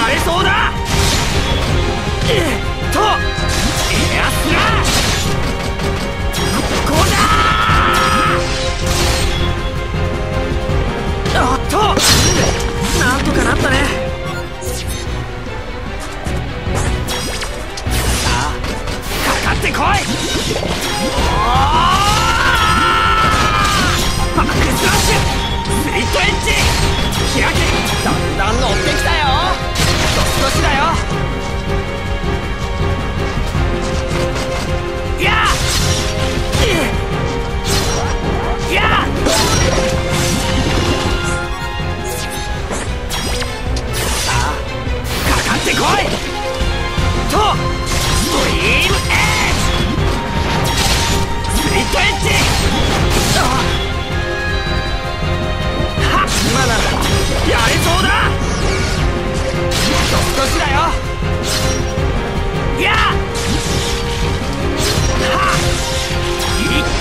れそうだ。いやすらここだ。おっと、なんとかなったね。さあかかってこい。バックスラッシュ、スリットエッジ、開け。だんだん乗ってきたよ。少しだよ。ややさあかかってこいと。ストリームエッジ、スリットエッジ。はっ、今ならやれそうだ。少しだよ。やはっ、いっけ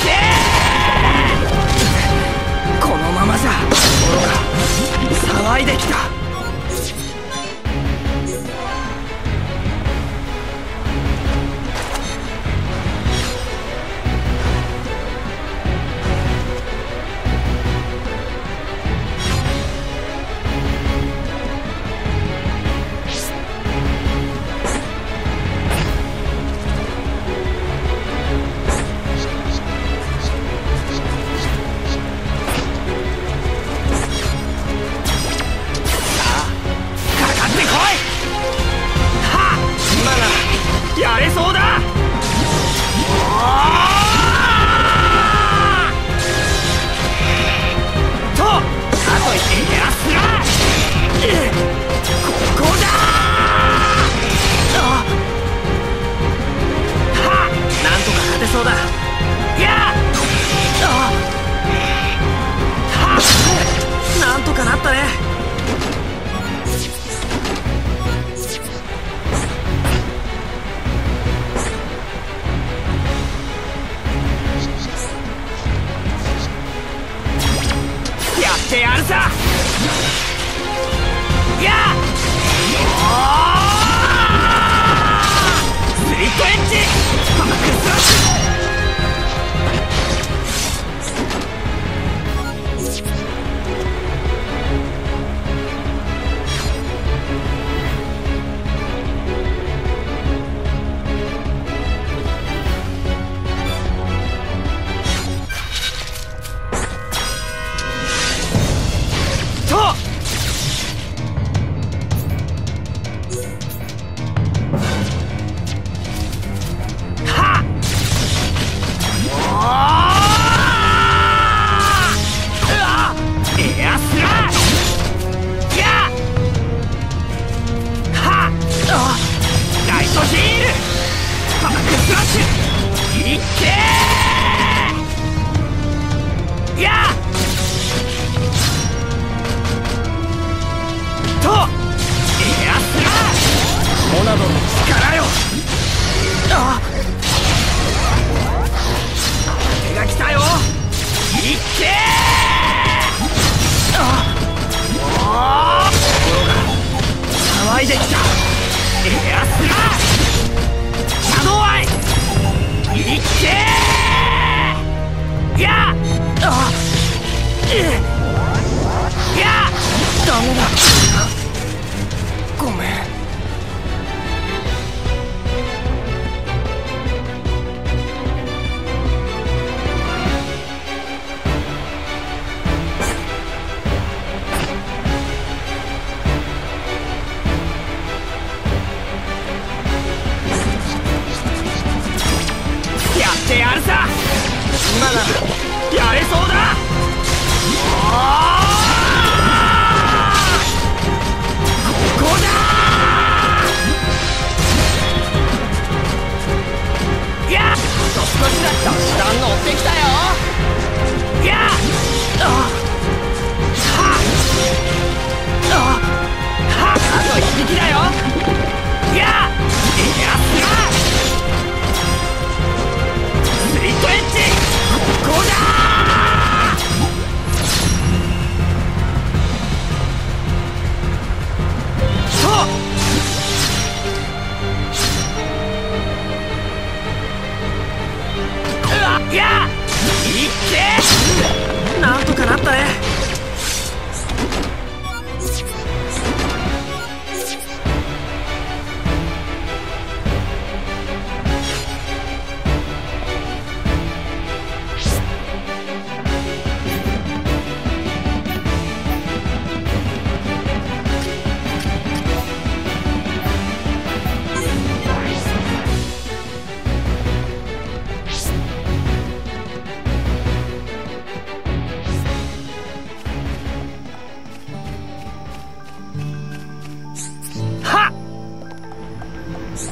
ー。このままじゃ心が騒いできた。やれそうだ。と、あとエアスラー、ここだ。はっ、なんとか勝てそうだ。やはっ、なんとかなったね。やってやるさ。やスリットエッジ、バックスラッシと。モナドの力よ。手が来たよ。いっけー。心が騒いできた。エアスラー、シャドウアイ、いっけー。やダメだ。ごめん。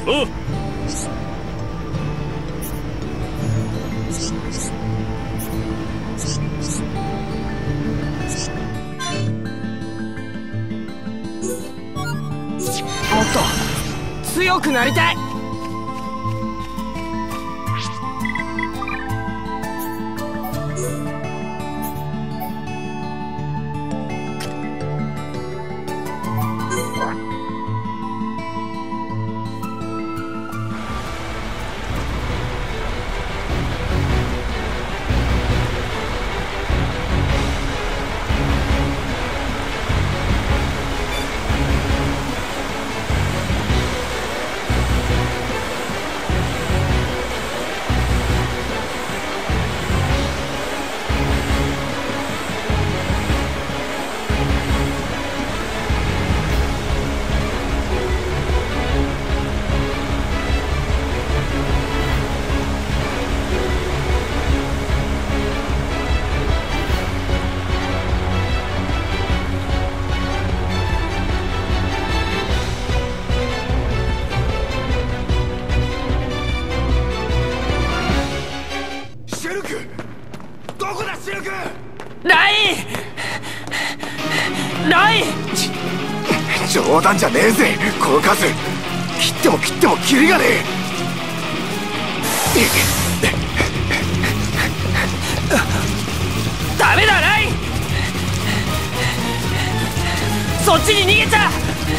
おう。もっと強くなりたい。 冗談じゃねえぜ、この数。切っても切ってもキリがねえ。 ダメだライン。そっちに逃げちゃ。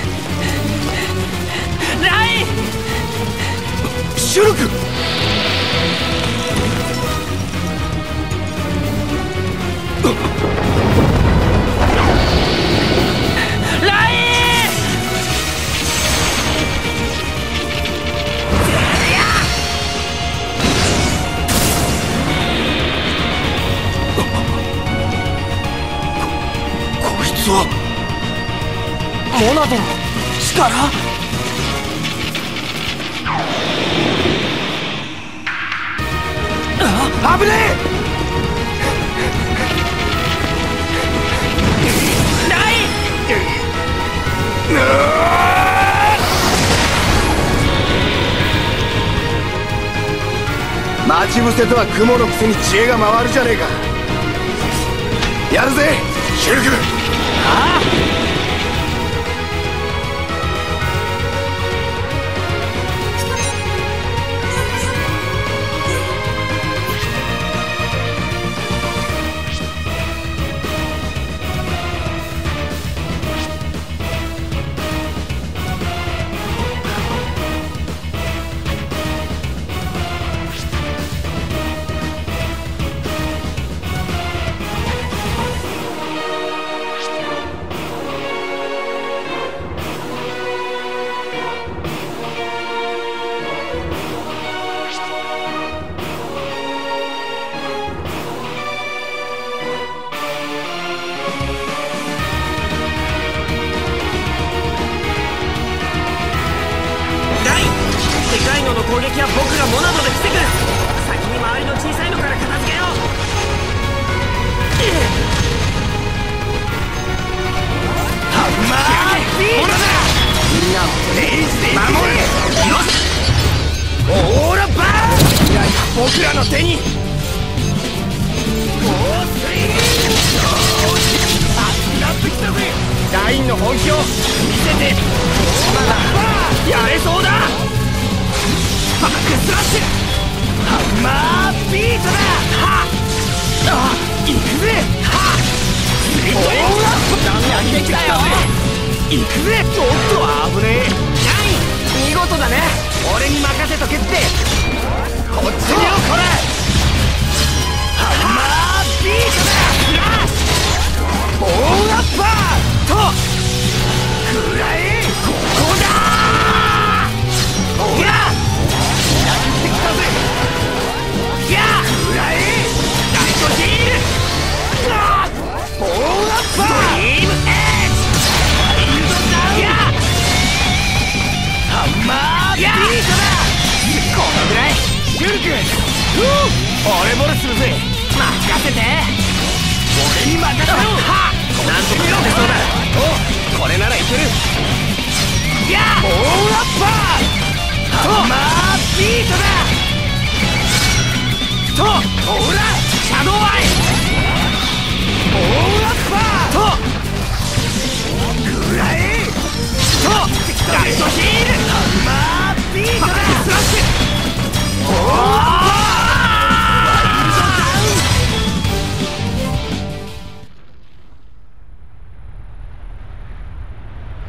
ライン。 シュルク。 モナドの力。 危ねえ。 ライン。待ち伏せとは雲のくせに知恵が回るじゃねえか。やるぜシュルク。 ああ。攻撃は僕がモナドで防ぐ。先に周りの小さいのから片付けよう。ハンマービートだ。みんなをレイジで守る。よし、オーラバーン。未来は僕らの手に。熱くなってきたぜ。ラインの本気を見せて。まだやれそうだ。バックスラッシュ。ハンマービートだ。はっ、あ、行くぜ。はっ、スリートエンダー。やってきたよ。行くぜ。おっと危ねえ。ナイン、見事だね。俺に任せとけって。こっちによこれ。ハンマービートだ。フラッシュ。ボールアッパーと食らえ。ここだー。ほらボールアッパー。ドリームエッジ。ワイルドダウン。ハンマービートだ。このぐらい。シュルク。俺ボルするぜ。任せて。俺に任せろ。はっ、なんとか勝てそうだ。お、これならいける。ボールアッパー。ハ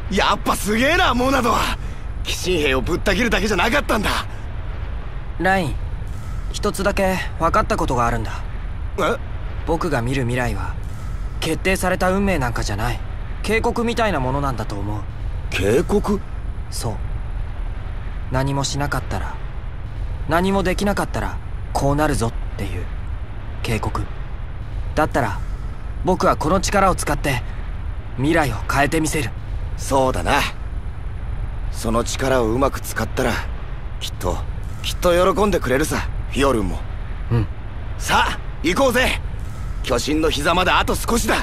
やっぱすげえな、モナドは。鬼神兵をぶった切るだけじゃなかったんだ。 ライン、一つだけ分かったことがあるんだ。 え？ 僕が見る未来は決定された運命なんかじゃない。警告みたいなものなんだと思う。 警告？ そう。何もしなかったら、何もできなかったらこうなるぞっていう警告。だったら僕はこの力を使って未来を変えてみせる。 そうだな。その力をうまく使ったらきっと喜んでくれるさ、フィオルンも。 うん。 さあ行こうぜ。巨神の膝まであと少しだ。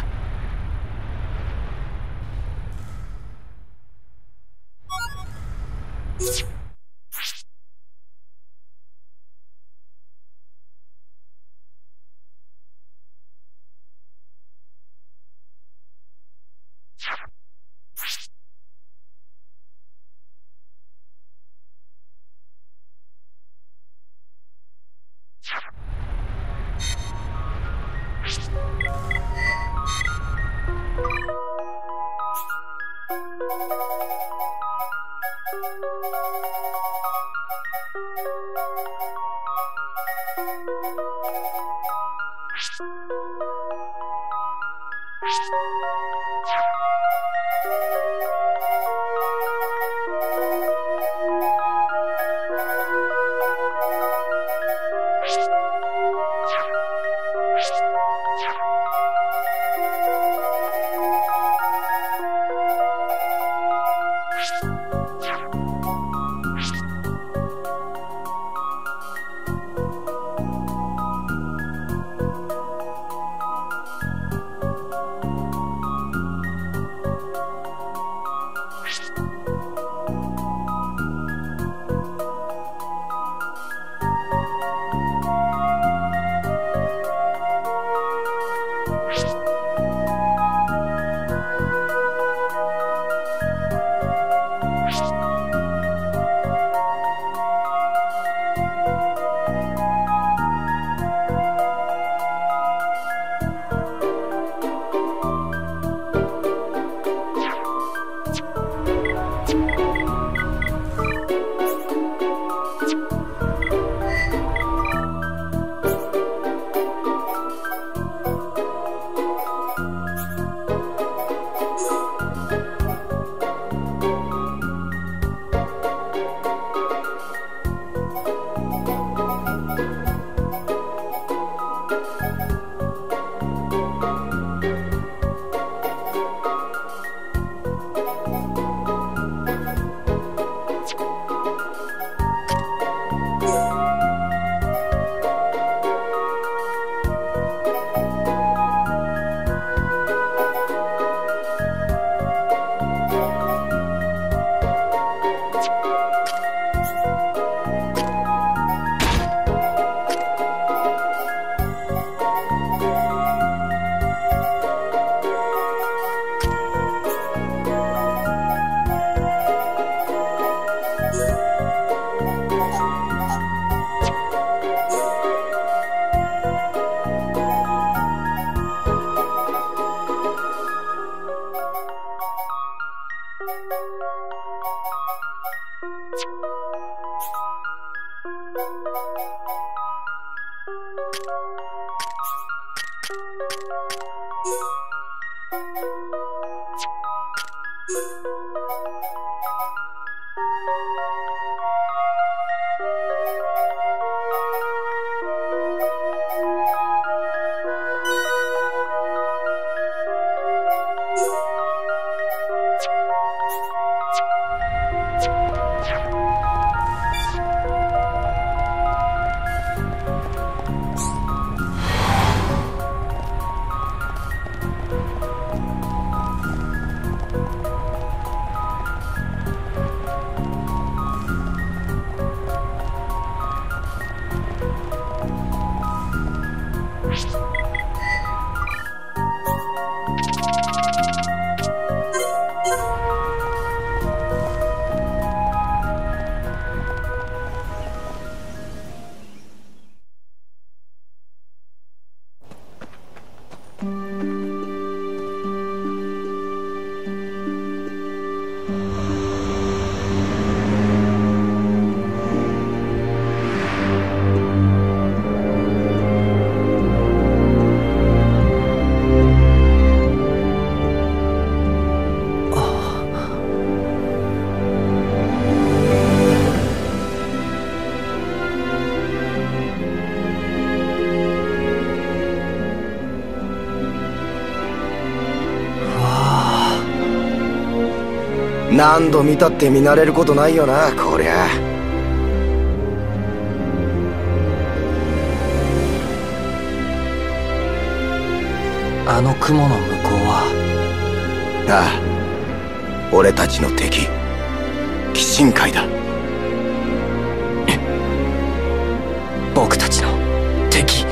何度見たって見慣れることないよな、こりゃ。 あの雲の向こうは。 ああ、俺たちの敵、鬼神界だ。 僕たちの敵。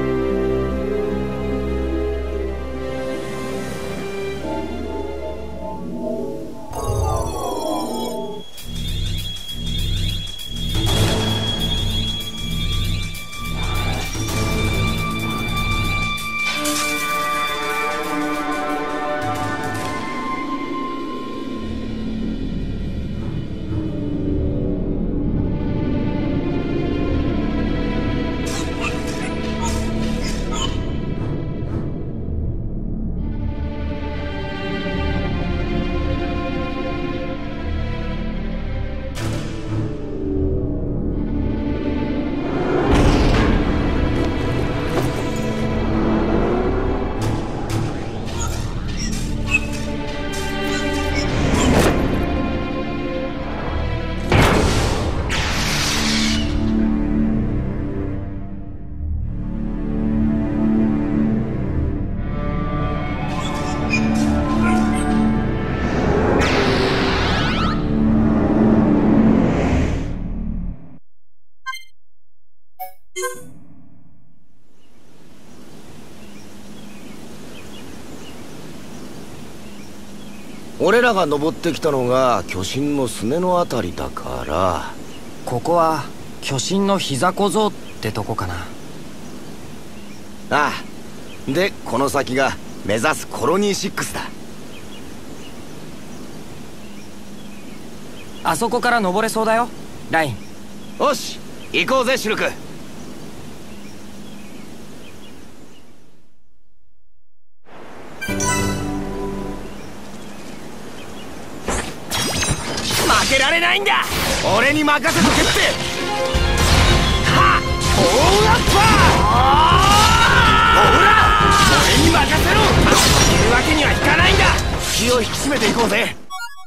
俺らが登ってきたのが巨神のすねのあたりだから、 ここは巨神の膝小僧ってとこかな。 ああ。でこの先が目指すコロニー6だ。 あそこから登れそうだよ、ライン。 よし行こうぜシルク。 負けられないんだ。俺に任せとけって。はっ、オーラッパー。ほら俺に任せろ。負けるわけにはいかないんだ。気を引き締めていこうぜ。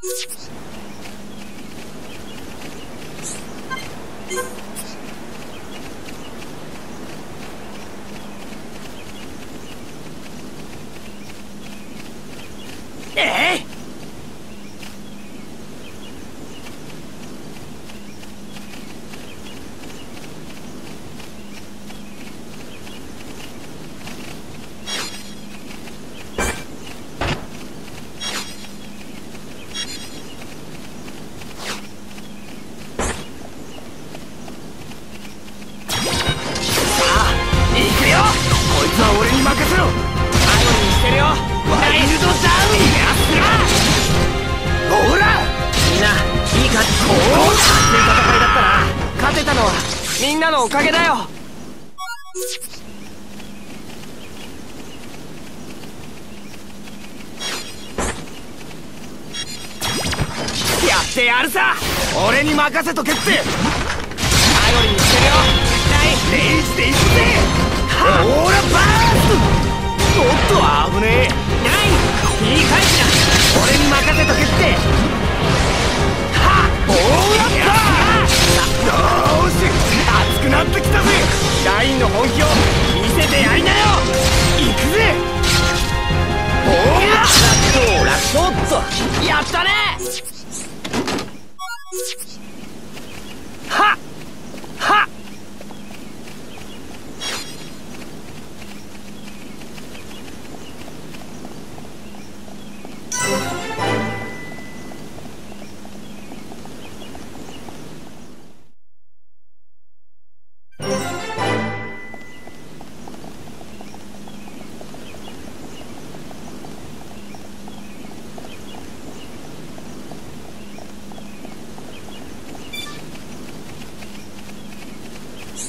みんなのおかげだよ。 やってやるさ。俺に任せとけって。頼りにしてるよ。レイジでいくぜ。はっ、オーラバースト。おっと危ねえ。いい返しだ。俺に任せとけって。はっ、オーラバースト。よーし熱くなってきたぜ。ラインの本気を見せてやりなよ。行くぜ。オーラちょっとやったね。はっはっ。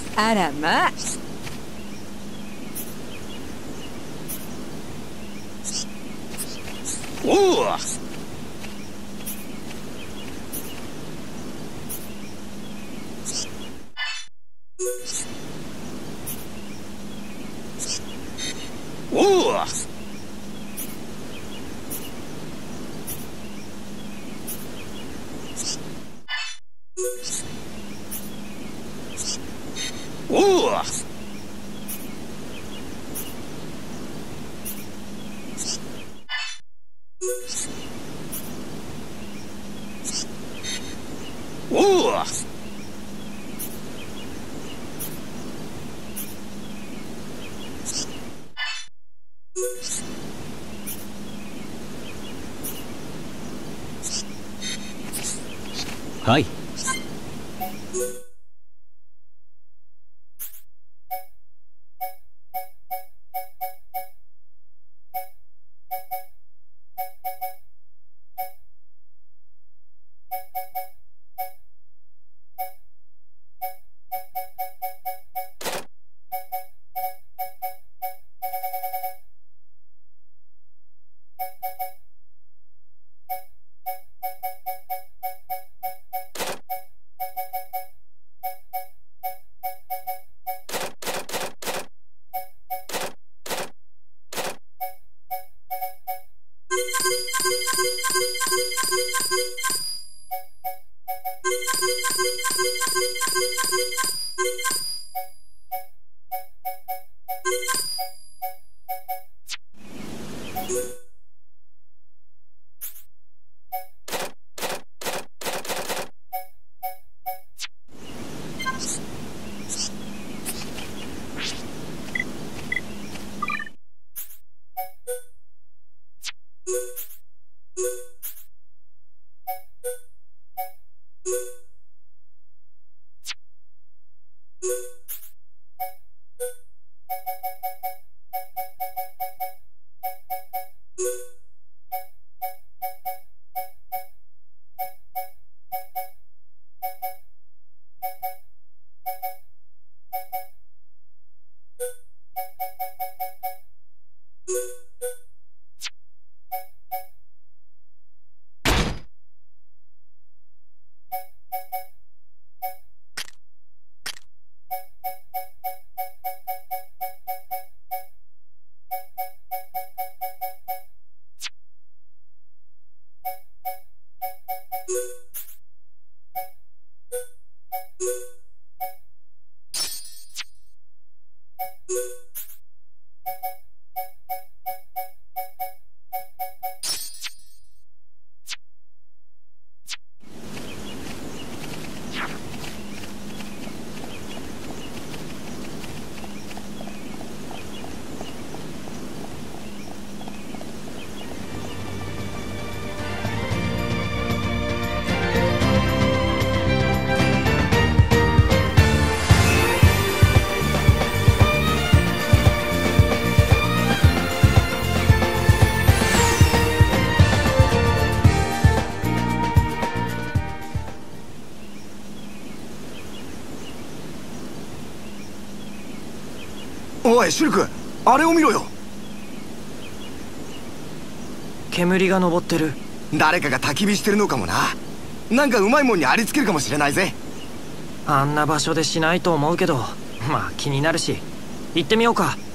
あらまあ。 おう。おう。おう。おう。 はい。 おいシルク、あれを見ろよ。 煙が昇ってる。 誰かが焚き火してるのかもな。なんかうまいもんにありつけるかもしれないぜ。 あんな場所でしないと思うけど、まあ気になるし行ってみようか。